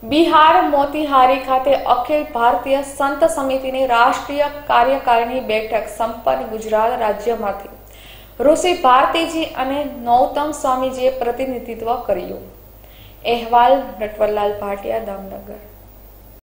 બિહાર મોતીહારી ખાતે અખિલ ભારતીય સંત સમિતિની રાષ્ટ્રીય કાર્યકારીણી બેઠક સંપન્ન। ગુજરાત રાજ્યમાંથી ઋષિ ભારતીજી અને નૌતમ સ્વામીજીએ પ્રતિનિધિત્વ કર્યું। અહેવાલ નટવરલાલ ભાટિયા, દામનગર।